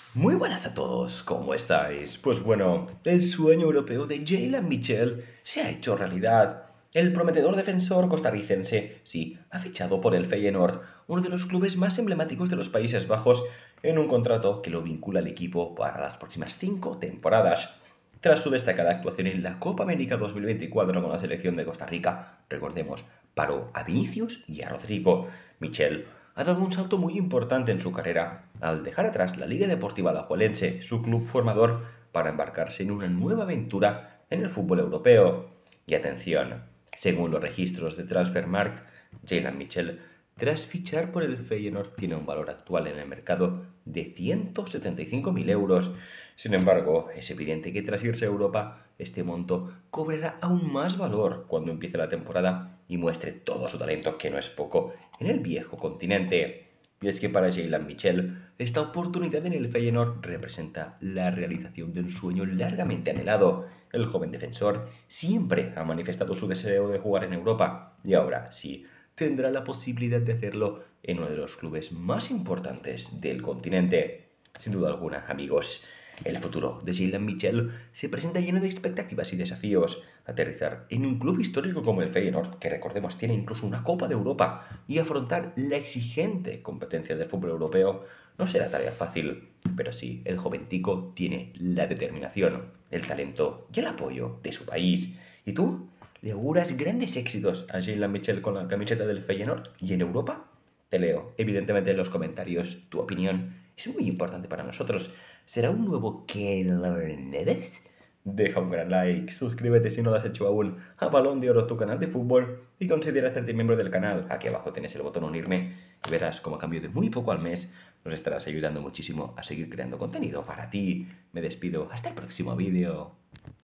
Muy buenas a todos, ¿cómo estáis? Pues bueno, el sueño europeo de Jaylen Mitchell se ha hecho realidad. El prometedor defensor costarricense, sí, ha fichado por el Feyenoord, uno de los clubes más emblemáticos de los Países Bajos, en un contrato que lo vincula al equipo para las próximas 5 temporadas. Tras su destacada actuación en la Copa América 2024 con la selección de Costa Rica, recordemos, paró a Vinicius y a Rodrigo. Mitchell ha dado un salto muy importante en su carrera al dejar atrás la Liga Deportiva Alajuelense, su club formador, para embarcarse en una nueva aventura en el fútbol europeo. Y atención, según los registros de Transfermarkt, Jaylen Mitchell, tras fichar por el Feyenoord, tiene un valor actual en el mercado de 175.000 euros. Sin embargo, es evidente que tras irse a Europa, este monto cobrará aún más valor cuando empiece la temporada y muestre todo su talento, que no es poco, en el viejo continente. Y es que para Jaylen Mitchell, esta oportunidad en el Feyenoord representa la realización de un sueño largamente anhelado. El joven defensor siempre ha manifestado su deseo de jugar en Europa y ahora sí tendrá la posibilidad de hacerlo en uno de los clubes más importantes del continente. Sin duda alguna, amigos, el futuro de Jaylen Mitchell se presenta lleno de expectativas y desafíos. Aterrizar en un club histórico como el Feyenoord, que recordemos tiene incluso una Copa de Europa, y afrontar la exigente competencia del fútbol europeo no será tarea fácil, pero sí, el joventico tiene la determinación, el talento y el apoyo de su país. ¿Y tú? ¿Le auguras grandes éxitos a Jaylen Mitchell con la camiseta del Feyenoord y en Europa? Te leo, evidentemente, en los comentarios tu opinión. Es muy importante para nosotros. ¿Será un nuevo Keylor Neves? Deja un gran like, suscríbete si no lo has hecho aún a Balón de Oro, tu canal de fútbol, y considera hacerte miembro del canal. Aquí abajo tienes el botón unirme y verás como a cambio de muy poco al mes nos estarás ayudando muchísimo a seguir creando contenido para ti. Me despido, hasta el próximo vídeo.